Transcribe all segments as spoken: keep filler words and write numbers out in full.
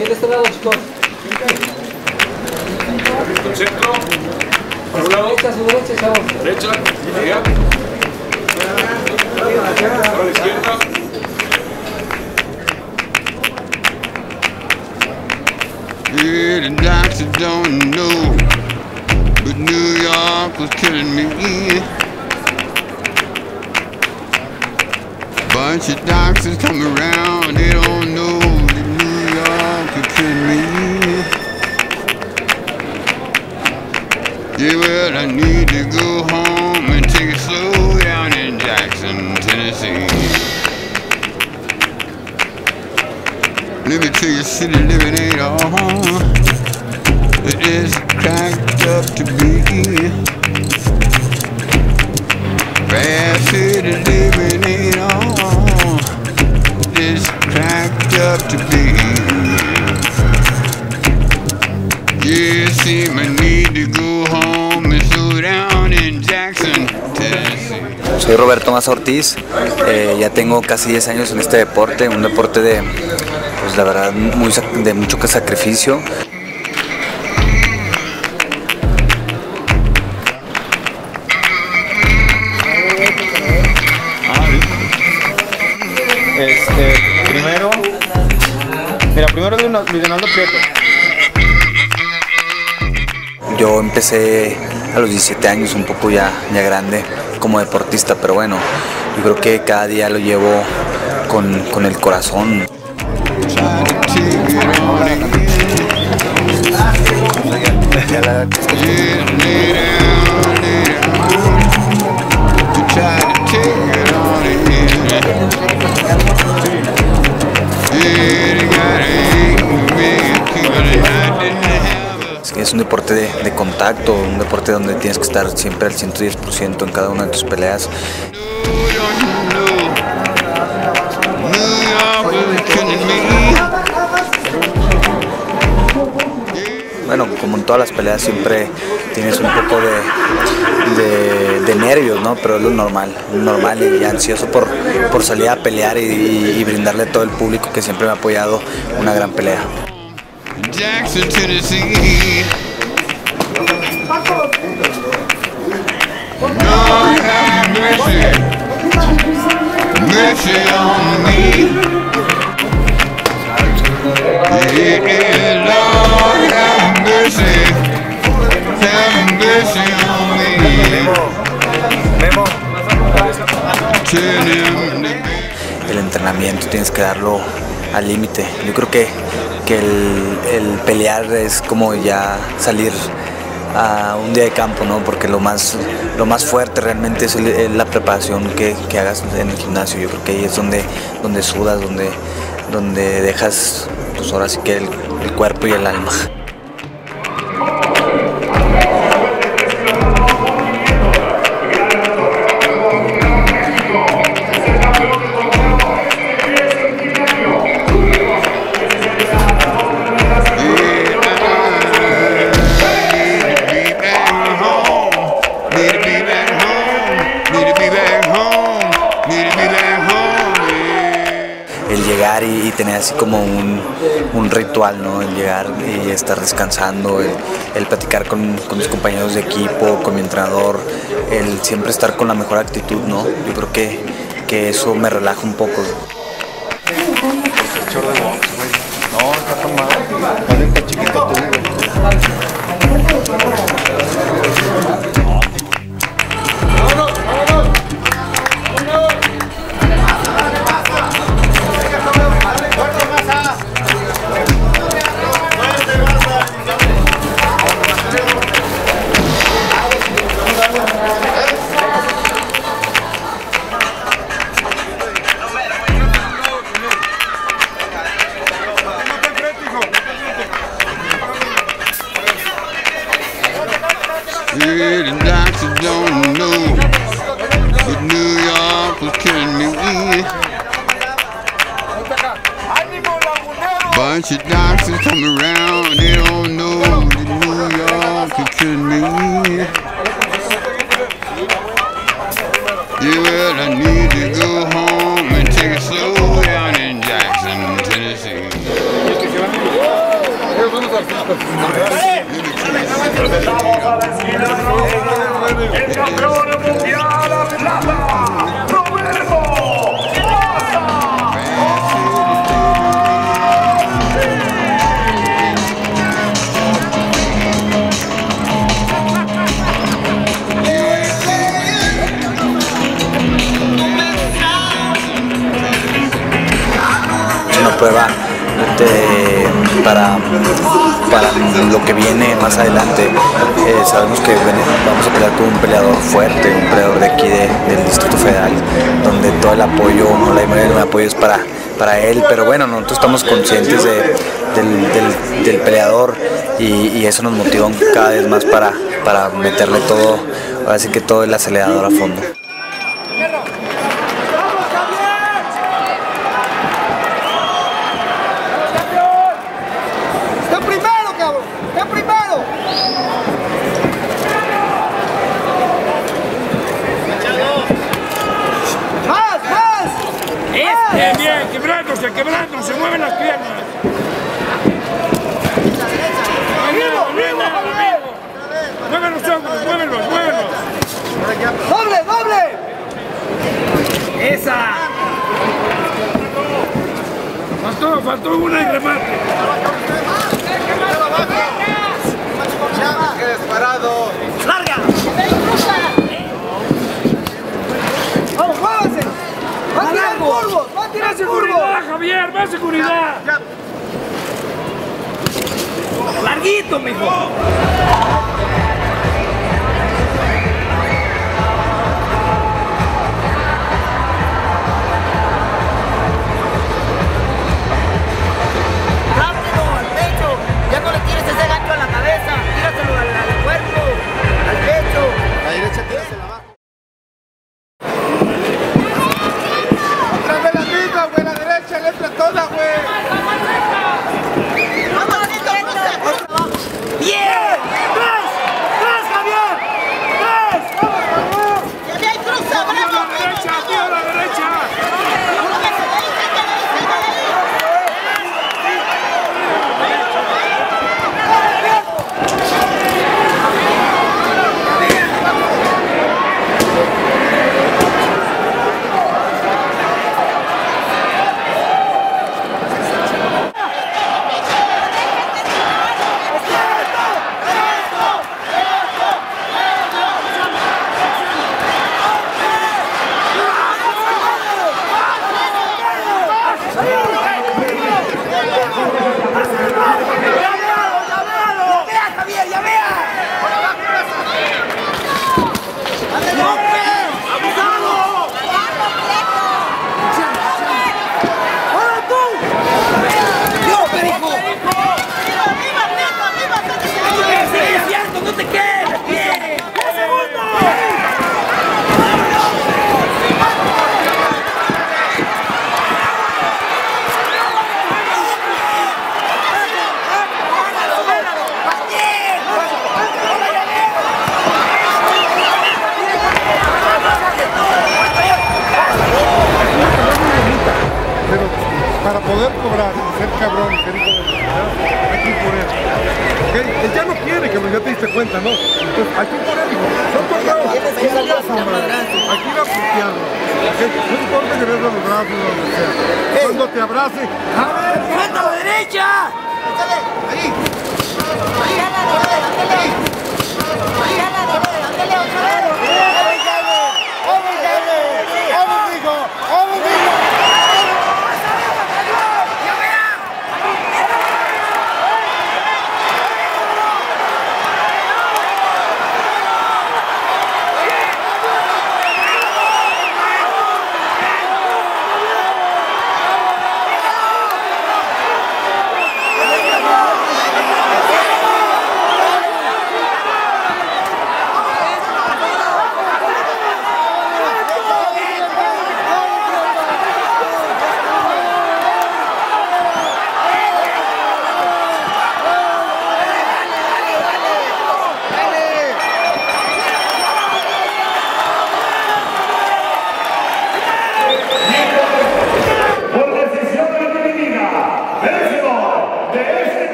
Aquí de este lado, chicos. Al centro. A su derecha, a su derecha, chavos. Derecha. Allá. A la izquierda. Yeah, the doctors don't know, but New York was killing me. Bunch of doctors come around, they don't know that New York was killing me. Yeah, well, I need to go home and take it slow down in Jackson, Tennessee. Let me tell you, city living ain't all it is cracked up to be. Fast city living ain't all it is cracked up to be. Yeah, see, I need to go home and slow down in Jackson, Tennessee. Soy Roberto Maza Ortiz, eh, ya tengo casi diez años en este deporte, un deporte de, pues la verdad, muy, de mucho sacrificio. Este, primero, mira, primero Luis Donaldo Prieto. Yo empecé a los diecisiete años, un poco ya, ya grande, como deportista, pero bueno, yo creo que cada día lo llevo con, con el corazón. Es un deporte de, de contacto, un deporte donde tienes que estar siempre al ciento diez por ciento en cada una de tus peleas. Bueno, como en todas las peleas siempre tienes un poco de, de, de nervios, ¿no? Pero es lo normal, normal y ansioso por, por salir a pelear y, y, y brindarle a todo el público que siempre me ha apoyado una gran pelea. Jackson, Tennessee. Lord have mercy, mercy on me. Yeah, Lord have mercy, have mercy on me. Memo. Tell him to... El entrenamiento tienes que darlo al límite. Yo creo que que el, el pelear es como ya salir a un día de campo, ¿no? Porque lo más, lo más fuerte realmente es, el, es la preparación que, que hagas en el gimnasio. Yo creo que ahí es donde, donde sudas, donde, donde dejas, pues ahora sí que el, el cuerpo y el alma. El llegar y, y tener así como un, un ritual, ¿no? El llegar y estar descansando, el, el platicar con, con mis compañeros de equipo, con mi entrenador, el siempre estar con la mejor actitud, ¿no? Yo creo que, que eso me relaja un poco. No, está tomado. Está chiquito tú, güey. Yeah, the doctors don't know, but New York was killing me. Bunch of doctors come around, they don't know that New York was killing me. Yeah, well, I need to go home and take it slow down in Jackson, Tennessee. El campeón mundial a plata, Roberto Es una prueba de, para, para lo que viene más adelante. Eh, sabemos que vamos a pelear con un peleador fuerte, un peleador de aquí de, del Distrito Federal, donde todo el apoyo, la mayoría del apoyo es para, para él, pero bueno, nosotros estamos conscientes de, del, del, del peleador y, y eso nos motiva cada vez más para, para meterle todo, así que todo el acelerador a fondo. Bien, bien, quebrándose, quebrando, se mueven las piernas. Amigo, amigo, amigo. Mueven los hombros, muévenlos, muévenlos. ¡Doble, doble! ¡Esa! Faltó, faltó una y remate. ¡Larga! ¡Vamos, muévanse! ¡Va a tirar curvos! ¡Va a tirar curvos! ¡Seguridad, Javier! ¡Más seguridad! ¡Larguito, mijo! ¡Rápido, al pecho! Ya no le tires ese gancho a la cabeza, tíraselo al, al cuerpo, al pecho. La derecha tírasela abajo. Otra vez la misma, güey, la derecha, le entra toda, güey. ¡Bien! ¡Tres! ¡Tres, Javier! ¡Tres! ¡Vamos, vamos! ¡Ya ve ahí, cruza! ¡Aquí a la derecha! ¡Aquí a la derecha! Para poder cobrar, ser cabrón, ser hijo de hay que ir por él. ¿Okay? Él ya no quiere, cabrón, ya te diste cuenta, ¿no? Entonces, hay que ir por él, hijo. Son torneos, aquí va puteado. ¿Okay? No importa que veas los brazos o donde sea. Cuando te abrace, ¡a ver! ¡Mata a la derecha! ¡Échale! ¡Ahí! ¡Ahí! ¡Ándale! ¡Ándale! ¡Ándale! ¡Otra vez! ¡Vamos, dale! ¡Vamos, hijo! ¡Vamos, hijo!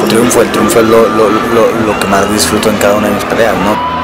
triunfo, el triunfo es lo, lo, lo, lo que más disfruto en cada una de mis peleas, ¿no?